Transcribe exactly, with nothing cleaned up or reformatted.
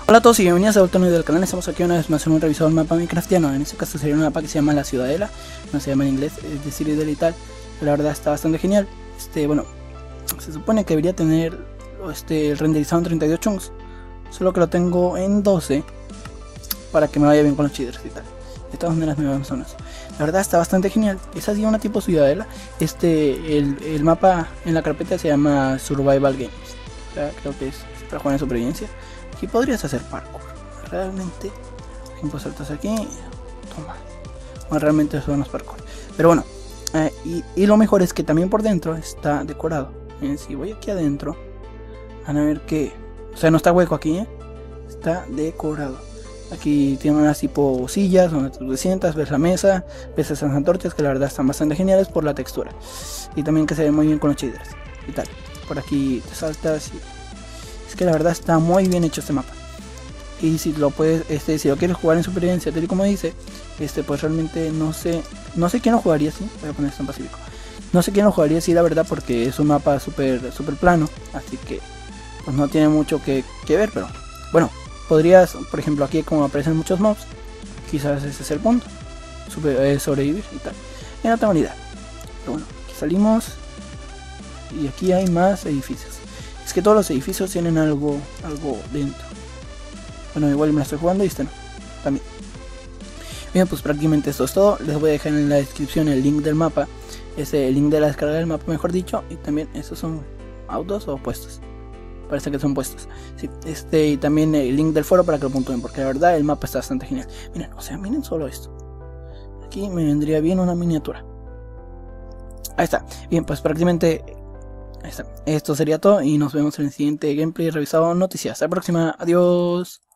Hola a todos y bienvenidos a otro video del canal. Estamos aquí una vez más en un revisado del mapa minecraftiano. En este caso sería un mapa que se llama La Ciudadela, no se llama en inglés, es de Citadel y tal. La verdad está bastante genial. Este, bueno, se supone que debería tener este renderizado en treinta y dos chunks, solo que lo tengo en doce para que me vaya bien con los cheaters y tal. De todas maneras me vamos a zonas. La verdad está bastante genial. Es así una tipo ciudadela. Este, el, el mapa en la carpeta se llama Survival Games. O sea, creo que es para jugar en supervivencia. Aquí podrías hacer parkour. Realmente, pues saltas aquí. Toma. Bueno, realmente son los parkour. Pero bueno, eh, y, y lo mejor es que también por dentro está decorado. Eh, si voy aquí adentro, van a ver que, o sea, no está hueco aquí, ¿eh? Está decorado. Aquí tiene unas tipo sillas donde tú te sientas, ves la mesa, ves esas antorchas que la verdad están bastante geniales por la textura. Y también que se ve muy bien con los shaders y tal. Por aquí te saltas y... es que la verdad está muy bien hecho este mapa. Y si lo puedes, este, si lo quieres jugar en supervivencia, tal y como dice, este, pues realmente no sé, no sé quién lo jugaría así. Voy a poner esto en pacífico. No sé quién lo jugaría así, la verdad, porque es un mapa súper, súper plano, así que pues no tiene mucho que, que ver, pero bueno, podrías, por ejemplo, aquí como aparecen muchos mobs, quizás ese es el punto, super, eh, sobrevivir y tal. Y no tengo ni idea. Pero bueno, aquí salimos y aquí hay más edificios. Es que todos los edificios tienen algo, algo dentro. Bueno, igual me la estoy jugando y este no, también. Bien, pues prácticamente esto es todo. Les voy a dejar en la descripción el link del mapa, ese el link de la descarga del mapa, mejor dicho. Y también estos son autos o puestos. Parece que son puestos. Sí, este y también el link del foro para que lo puntúen, porque la verdad el mapa está bastante genial. Miren, o sea, miren solo esto. Aquí me vendría bien una miniatura. Ahí está. Bien, pues prácticamente ahí está. Esto sería todo y nos vemos en el siguiente gameplay revisado noticias. Hasta la próxima. Adiós.